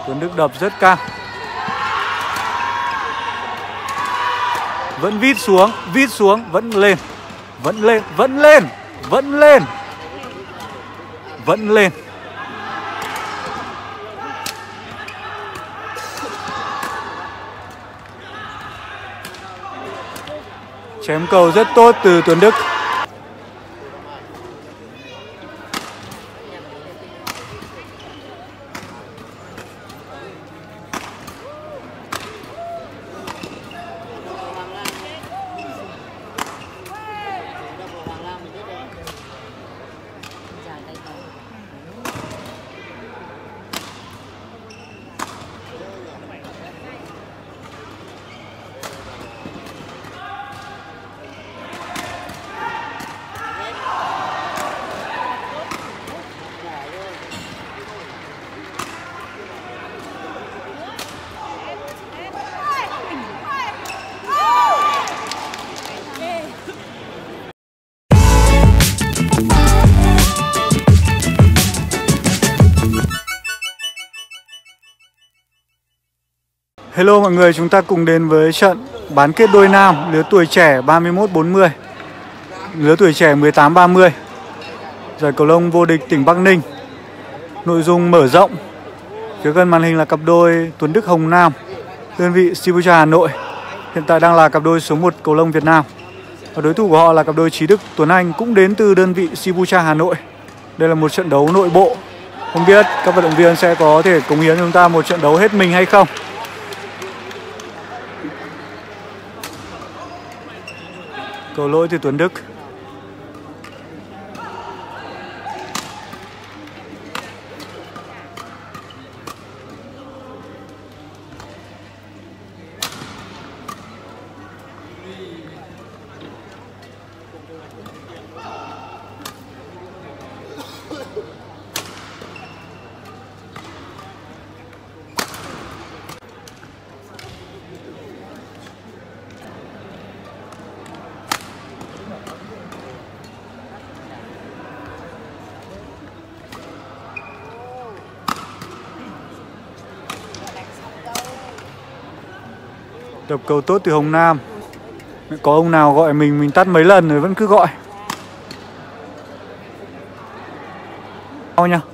Tuấn Đức đập rất căng. Vẫn vít xuống, vẫn lên. Vẫn lên. Chém cầu rất tốt từ Tuấn Đức. Hello mọi người, chúng ta cùng đến với trận bán kết đôi nam lứa tuổi trẻ 31-40, lứa tuổi trẻ 18-30, giải cầu lông vô địch tỉnh Bắc Ninh. Nội dung mở rộng. Phía gần màn hình là cặp đôi Tuấn Đức Hồng Nam, đơn vị Sibucha Hà Nội, hiện tại đang là cặp đôi số 1 cầu lông Việt Nam. Và đối thủ của họ là cặp đôi Trí Đức Tuấn Anh, cũng đến từ đơn vị Sibucha Hà Nội. Đây là một trận đấu nội bộ. Không biết các vận động viên sẽ có thể cống hiến cho chúng ta một trận đấu hết mình hay không. Cầu lỗi từ Tuấn Đức. Đập cầu tốt từ Hồng Nam. Có ông nào gọi mình tắt mấy lần rồi vẫn cứ gọi. Sao nhá.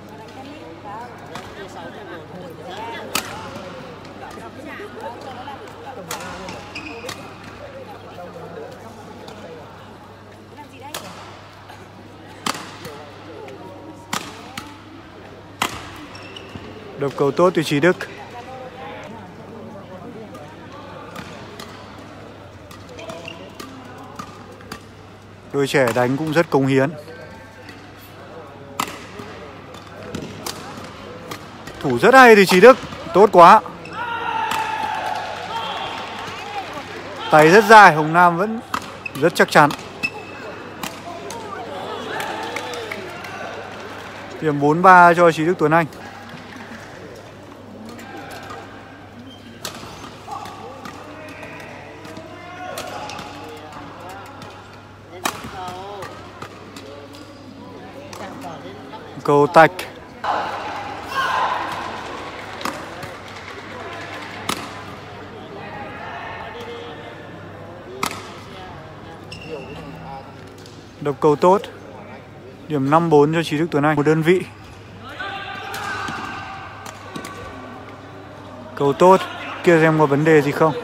Đập cầu tốt từ Trí Đức. Đôi trẻ đánh cũng rất cống hiến. Thủ rất hay từ Trí Đức. Tốt quá. Tay rất dài. Hồng Nam vẫn rất chắc chắn. Điểm 4-3 cho Trí Đức Tuấn Anh. Cầu tạch. Đập cầu tốt. Điểm 5-4 cho Trí Đức Tuấn Anh. Một đơn vị. Cầu tốt. Kia xem có vấn đề gì không.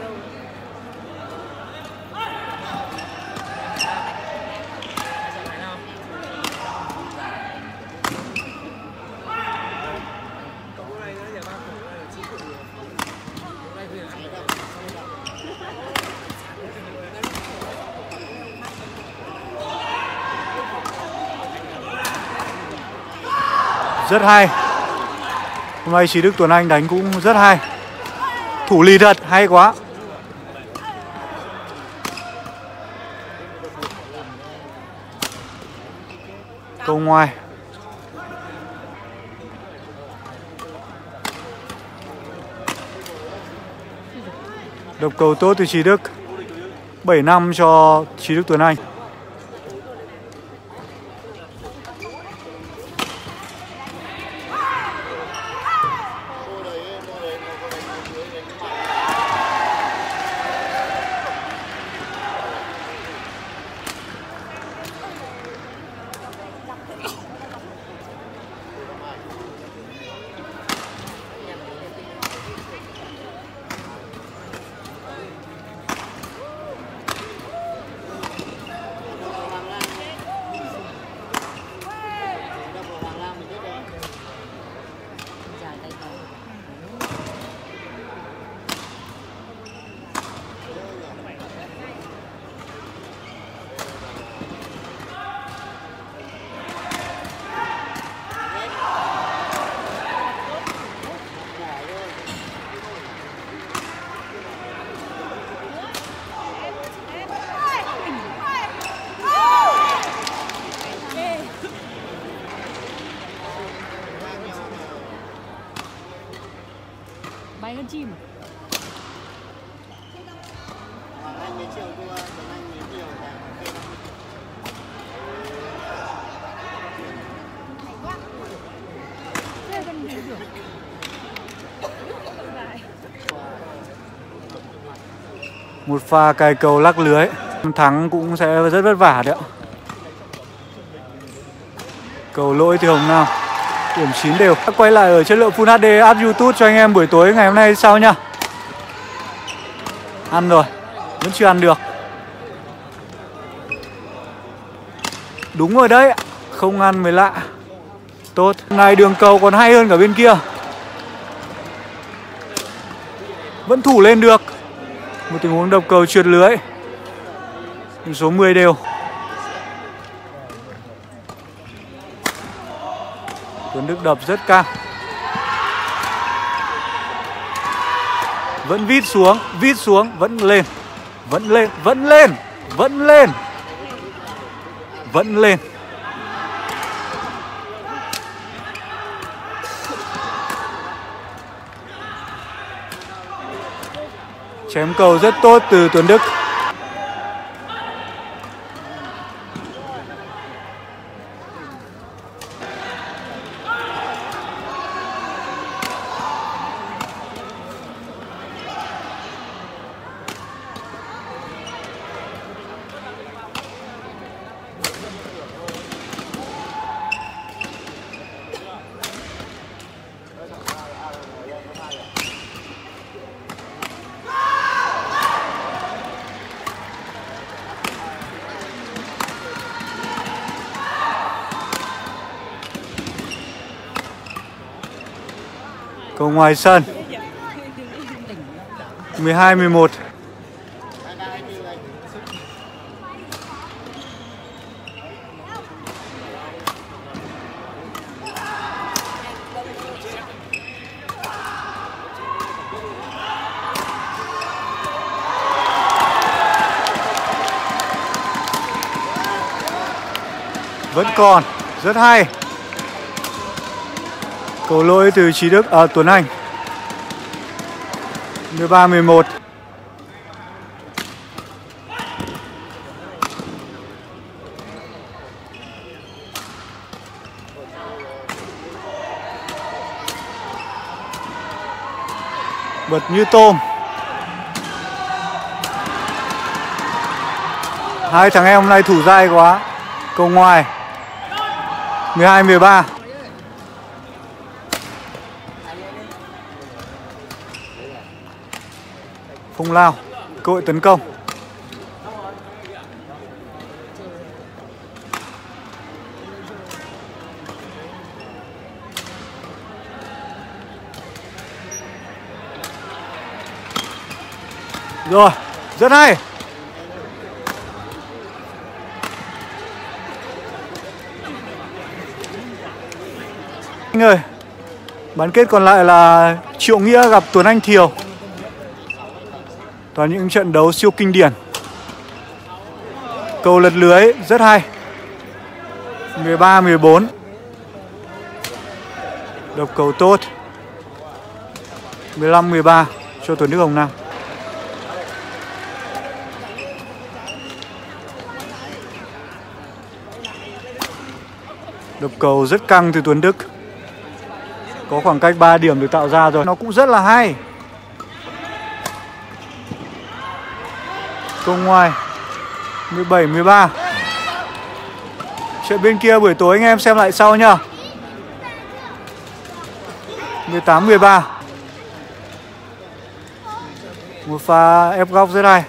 Rất hay. Hôm nay Trí Đức Tuấn Anh đánh cũng rất hay. Thủ lì thật, hay quá. Cầu ngoài. Đập cầu tốt từ Trí Đức. 7-5 cho Trí Đức Tuấn Anh. bay hơn chim. Một pha cài cầu lắc lưới, thắng cũng sẽ rất vất vả đấy ạ. Cầu lỗi thì Hồng Nam, điểm 9 đều. Quay lại ở chất lượng Full HD up YouTube cho anh em buổi tối ngày hôm nay sau nha. Ăn rồi, vẫn chưa ăn được. Đúng rồi đấy, không ăn mới lạ. Tốt, này đường cầu còn hay hơn cả bên kia. Vẫn thủ lên được. Một tình huống đập cầu trượt lưới. Điểm số 10 đều. Tuấn Đức đập rất căng. Vẫn vít xuống, vẫn lên. Vẫn lên, vẫn lên, vẫn lên. Vẫn lên. Chém cầu rất tốt từ Tuấn Đức. Cầu ngoài sân 12-11. Vẫn còn, rất hay. Cầu lỗi từ Chí Đức, Tuấn Anh. 13-11. Bật như tôm. Hai thằng em hôm nay thủ dai quá. Cầu ngoài 12-13. Phong Lao, cơ hội tấn công. Rồi, rất hay. Anh ơi, bán kết còn lại là Triệu Nghĩa gặp Tuấn Anh Thiều. Toàn những trận đấu siêu kinh điển. Cầu lật lưới rất hay. 13-14. Đập cầu tốt. 15-13 cho Tuấn Đức Hồng Nam. Đập cầu rất căng từ Tuấn Đức. Có khoảng cách 3 điểm được tạo ra rồi. Nó cũng rất là hay. Cầu ngoài 17-13. Trận bên kia buổi tối anh em xem lại sau nhá. 18-13. Một pha ép góc rất hay.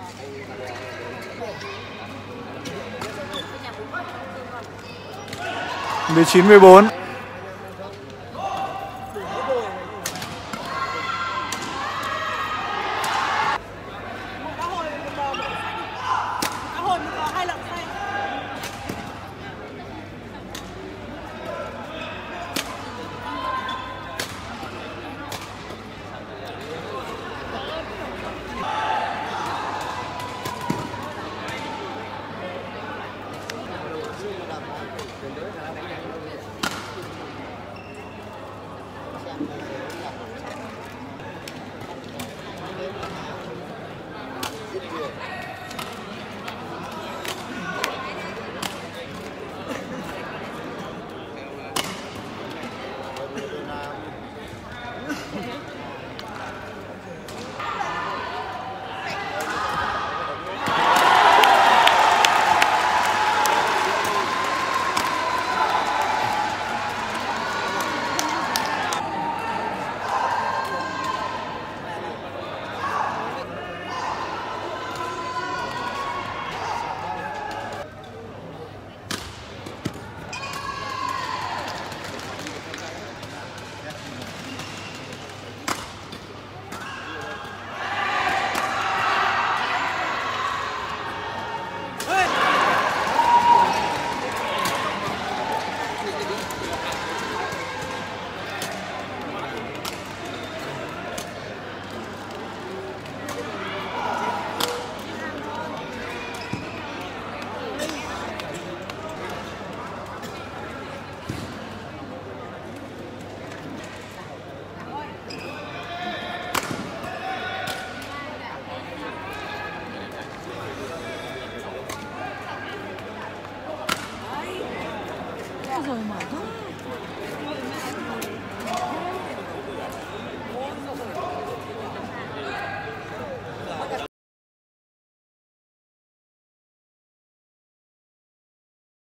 Đến 9-14.